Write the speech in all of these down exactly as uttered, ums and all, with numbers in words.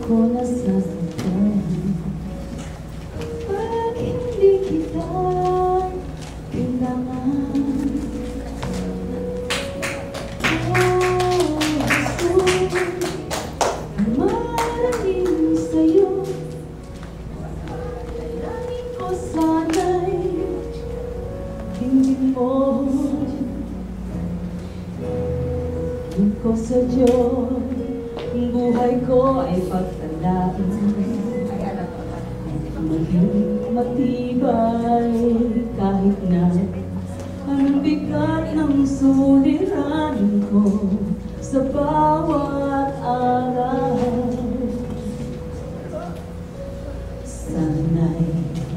ko nasasaktan. Pag hindi kita kailangan, oh, gusto marating sa'yo. Dalangin ko sana'y tingin mo. Tingin ko sa Diyos, ang buhay ko ay pagtandaan. Maging matibay kahit na ang bigat ng suliranin ko sa bawat araw. Sana'y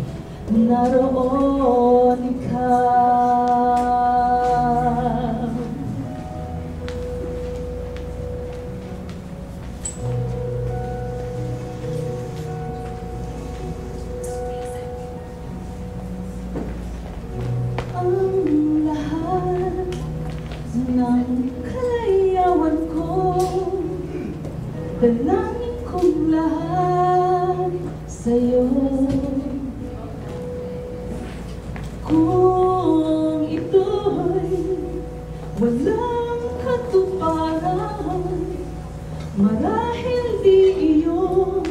naroon ikaw. Ang lahat ng kalayawan ko, dalangin kong lahat sa'yo. Kung ito'y walang katuparan, marahil di iyon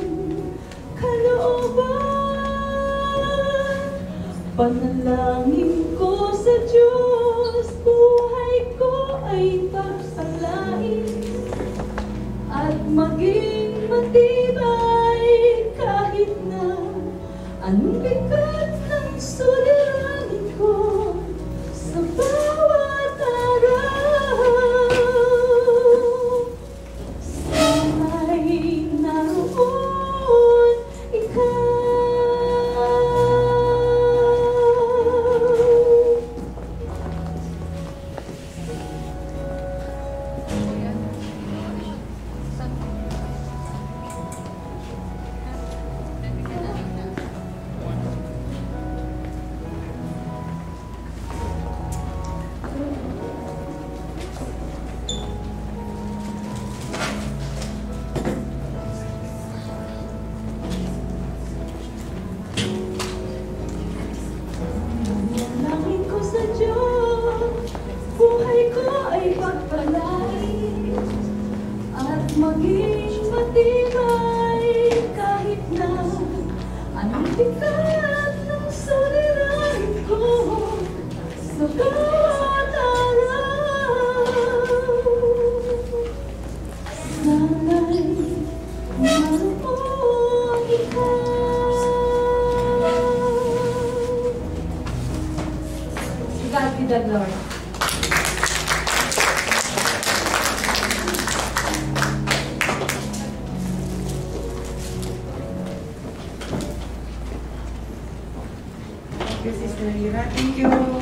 kalooban. Panalangin ko sa Diyos, buhay ko ay pagpalain at maging matibay kahit na anong bigat ng suliranin ko sa bawat araw. Sana'y naroon ikaw. Buhay ko ay pagpalain at maging matibay kahit na anong bigat ng suliranin ko sa bawat araw. Sana'y naroon ikaw. God be the glory. Sister Lira, thank you.